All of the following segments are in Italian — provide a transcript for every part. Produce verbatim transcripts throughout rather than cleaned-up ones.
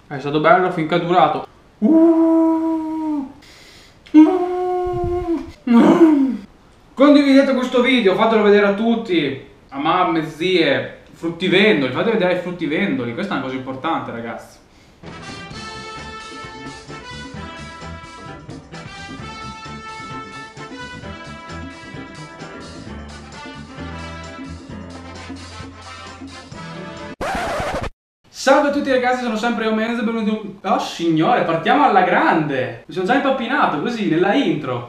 È stato bello finché è durato. Uh, uh, uh. Condividete questo video, fatelo vedere a tutti, a mamme, zie, fruttivendoli, fate vedere ai fruttivendoli, questa è una cosa importante, ragazzi. Salve a tutti ragazzi, sono sempre io Menzo, benvenuti. Oh signore, partiamo alla grande! Mi sono già impappinato così, nella intro.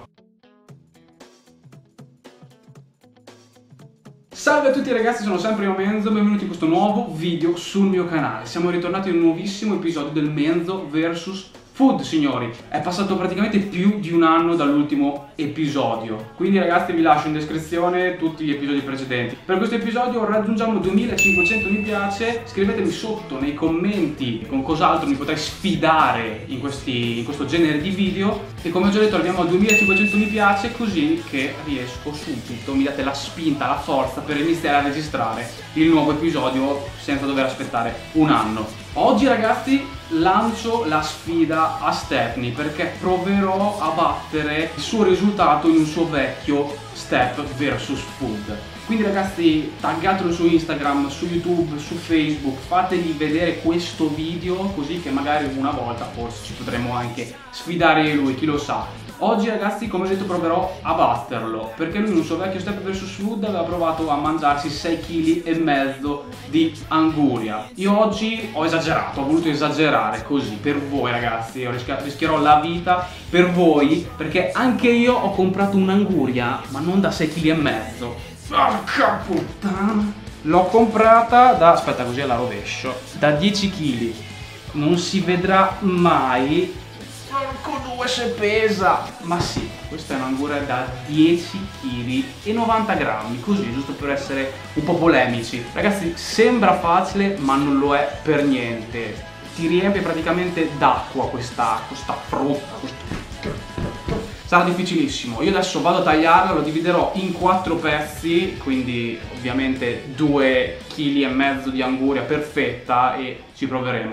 Salve a tutti ragazzi, sono sempre io Menzo, benvenuti in questo nuovo video sul mio canale. Siamo ritornati in un nuovissimo episodio del Menzo versus Food, signori. È passato praticamente più di un anno dall'ultimo episodio. Quindi ragazzi vi lascio in descrizione tutti gli episodi precedenti. Per questo episodio raggiungiamo duemilacinquecento mi piace. Scrivetemi sotto nei commenti con cos'altro mi potrai sfidare in, questi, in questo genere di video. E come ho già detto arriviamo a duemilacinquecento mi piace, così che riesco subito, mi date la spinta, la forza per iniziare a registrare il nuovo episodio senza dover aspettare un anno. Oggi ragazzi lancio la sfida a Stepney perché proverò a battere il suo risultato in un suo vecchio Step versus Food. Quindi ragazzi taggatelo su Instagram, su YouTube, su Facebook, fategli vedere questo video così che magari una volta forse ci potremo anche sfidare lui, chi lo sa. Oggi ragazzi come ho detto proverò a batterlo perché lui in un suo vecchio Step versus Food aveva provato a mangiarsi sei chili e mezzo di anguria. Io oggi ho esagerato, ho voluto esagerare così per voi ragazzi, io rischierò la vita per voi perché anche io ho comprato un'anguria ma non da sei chili e mezzo. Porca puttana! L'ho comprata da, aspetta così alla rovescio, da dieci chili. Non si vedrà mai. Porco due se pesa! Ma sì, questa è un'anguria da dieci chili e novanta grammi, così giusto per essere un po' polemici. Ragazzi, sembra facile ma non lo è per niente. Ti riempie praticamente d'acqua questa, questa frutta. Questa... Sarà difficilissimo. Io adesso vado a tagliarla, lo dividerò in quattro pezzi, quindi ovviamente due chili e mezzo di anguria perfetta e ci proveremo.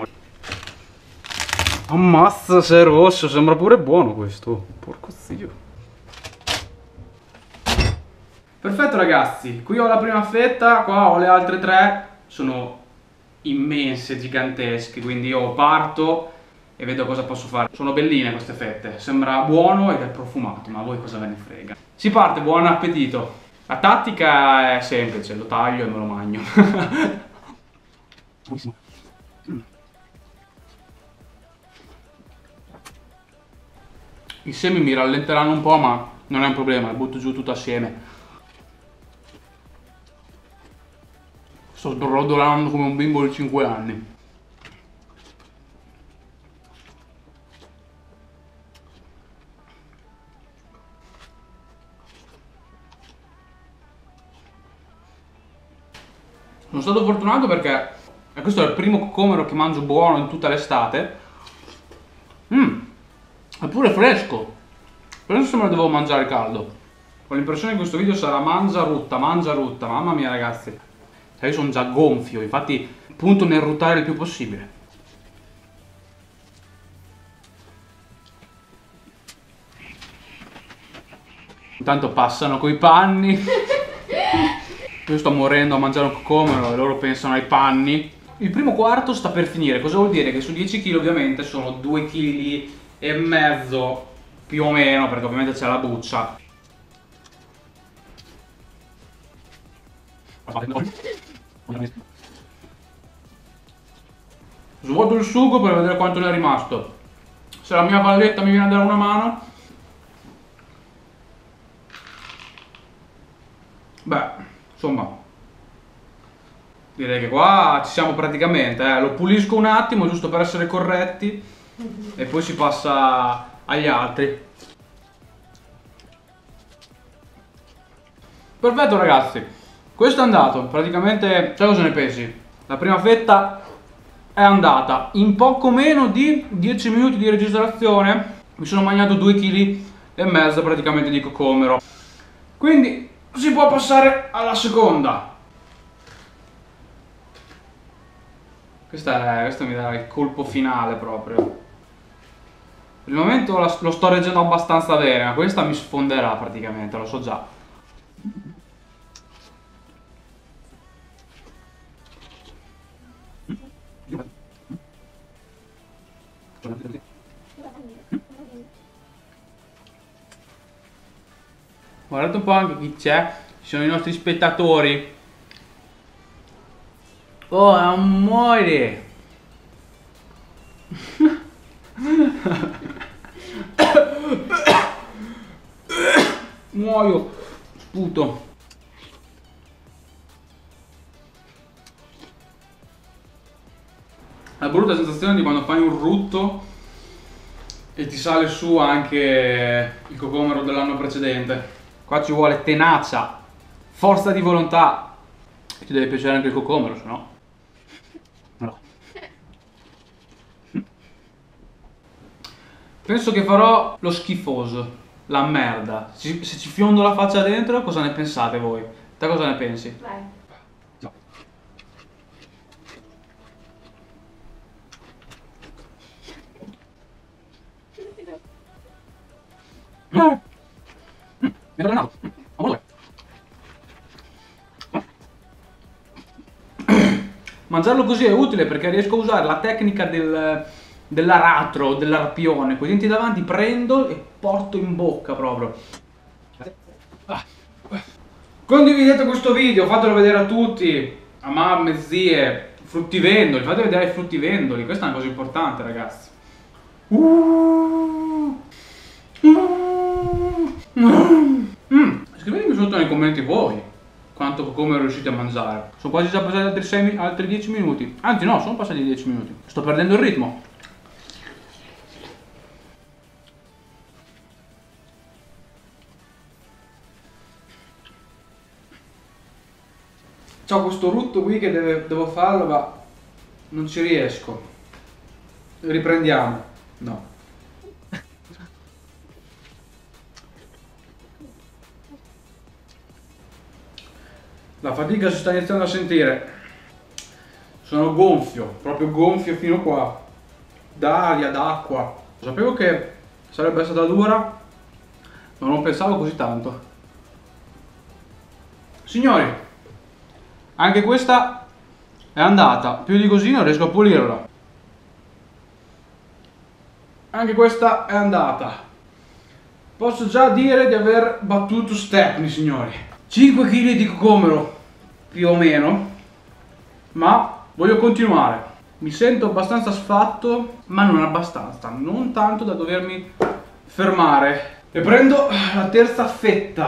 Ammazza, se è rosso, sembra pure buono questo. Porco zio. Perfetto ragazzi, qui ho la prima fetta, qua ho le altre tre, sono immense, gigantesche, quindi io parto e vedo cosa posso fare. Sono belline queste fette, sembra buono ed è profumato, ma a voi cosa ve ne frega. Si parte, buon appetito. La tattica è semplice, lo taglio e me lo mangio. Buonissimo. Mm. I semi mi rallenteranno un po', ma non è un problema, li butto giù tutto assieme. Sto sbrodolando come un bimbo di cinque anni. Sono stato fortunato perché questo è il primo cocomero che mangio buono in tutta l'estate. Mmm, è pure fresco. Penso se me lo devo mangiare caldo. Ho l'impressione che questo video sarà mangia rutta, mangia rutta. Mamma mia ragazzi, io sono già gonfio, infatti punto nel ruttare il più possibile. Intanto passano coi panni. Io sto morendo a mangiare un cocomero e loro pensano ai panni. Il primo quarto sta per finire, cosa vuol dire? Che su dieci chili ovviamente sono due chili e mezzo più o meno, perché ovviamente c'è la buccia. Svuoto il sugo per vedere quanto ne è rimasto. Se la mia valletta mi viene a dare una mano. Beh, insomma, direi che qua ci siamo praticamente, eh. Lo pulisco un attimo giusto per essere corretti e poi si passa agli altri. Perfetto ragazzi, questo è andato, praticamente, sai cosa ne pensi? La prima fetta è andata, in poco meno di dieci minuti di registrazione mi sono mangiato due chili e mezzo praticamente di cocomero, quindi si può passare alla seconda. Questo, è, questo mi dà il colpo finale proprio. Per il momento lo, lo sto reggendo abbastanza bene, ma questa mi sfonderà praticamente, lo so già. Guardate un po' anche chi c'è, ci sono i nostri spettatori. Oh, amore! Muoio, sputo. La brutta sensazione di quando fai un rutto e ti sale su anche il cocomero dell'anno precedente. Qua ci vuole tenacia, forza di volontà. Ti deve piacere anche il cocomero, se no. No. Penso che farò lo schifoso, la merda. Se ci fiondo la faccia dentro, cosa ne pensate voi? Te cosa ne pensi? Vai. No. No. Mi è drenato. Amore. Mangiarlo così è utile perché riesco a usare la tecnica del, dell'aratro, dell'arpione. Con i denti davanti prendo e porto in bocca proprio. Condividete questo video, fatelo vedere a tutti, a mamme, zie, fruttivendoli, fate vedere ai fruttivendoli, questa è una cosa importante, ragazzi. Uh, uh, mm. Scrivetemi sotto nei commenti voi quanto come riuscite a mangiare. Sono quasi già passati altri, sei, altri dieci minuti. Anzi no, sono passati dieci minuti. Sto perdendo il ritmo. C'ho questo rutto qui che deve, devo farlo, ma non ci riesco. Riprendiamo. No. La fatica si sta iniziando a sentire. Sono gonfio, proprio gonfio fino qua. D'aria, d'acqua. Sapevo che sarebbe stata dura, ma non pensavo così tanto. Signori, anche questa è andata. Più di così non riesco a pulirla. Anche questa è andata. Posso già dire di aver battuto Stepney, signori. cinque chili di cocomero, più o meno, ma voglio continuare. Mi sento abbastanza sfatto, ma non abbastanza, non tanto da dovermi fermare. E prendo la terza fetta.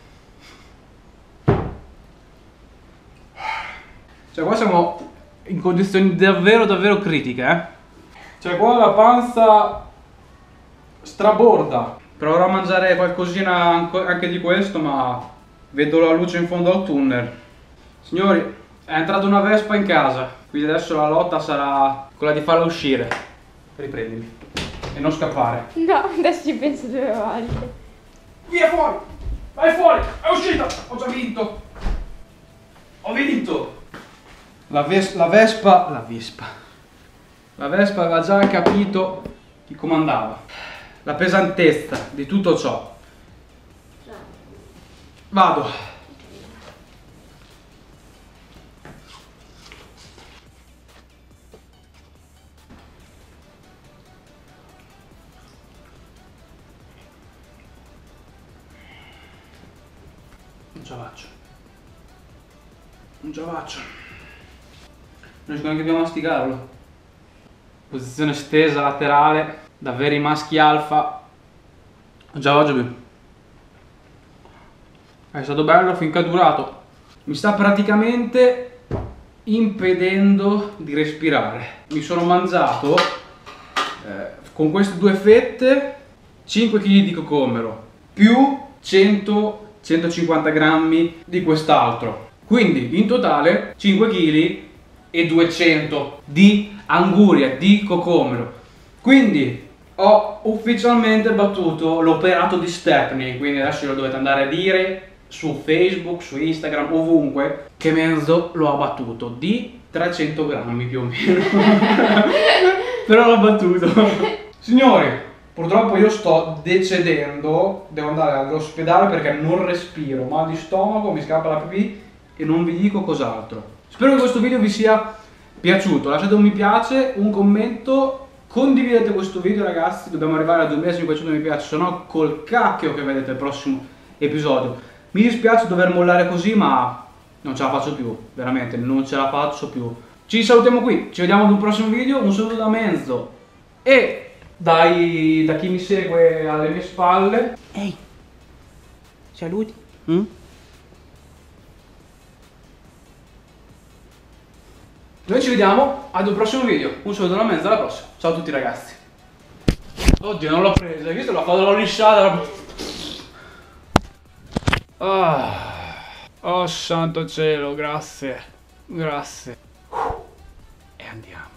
Cioè qua siamo in condizioni davvero davvero critiche, eh. Cioè qua la panza straborda. Proverò a mangiare qualcosina anche di questo, ma vedo la luce in fondo al tunnel. Signori, è entrata una vespa in casa, quindi adesso la lotta sarà quella di farla uscire. Riprendimi e non scappare. No, adesso ci penso due volte. Via fuori! Vai fuori! È uscita! Ho già vinto! Ho vinto! La, ves la Vespa... La Vespa... La Vespa aveva già capito chi comandava. La pesantezza di tutto ciò. Vado. Non ce la faccio. Non ce la faccio. Non riesco neanche più a masticarlo. Posizione stesa laterale da veri maschi alfa. Non ce la faccio più. È stato bello finché è durato. Mi sta praticamente impedendo di respirare. Mi sono mangiato eh, con queste due fette cinque chili di cocomero più cento centocinquanta grammi di quest'altro. Quindi in totale cinque chili e duecento di anguria di cocomero. Quindi ho ufficialmente battuto l'operato di Stepney. Quindi adesso lo dovete andare a dire su Facebook, su Instagram, ovunque, che Menzo lo ha battuto di trecento grammi più o meno. Però l'ho battuto. Signori, purtroppo io sto decedendo, devo andare all'ospedale perché non respiro, mal di stomaco, mi scappa la pipì e non vi dico cos'altro. Spero che questo video vi sia piaciuto, lasciate un mi piace, un commento, condividete questo video ragazzi, dobbiamo arrivare a duemilacinquecento mi piace, se no col cacchio che vedete il prossimo episodio. Mi dispiace dover mollare così, ma non ce la faccio più, veramente, non ce la faccio più. Ci salutiamo qui, ci vediamo ad un prossimo video, un saluto da Menzo e dai, da chi mi segue alle mie spalle. Ehi, saluti. Mm? Noi ci vediamo ad un prossimo video, un saluto da Menzo, alla prossima. Ciao a tutti ragazzi. Oddio, non l'ho presa, hai visto? L'ho lisciata. Ah. Oh santo cielo, grazie, grazie. E andiamo.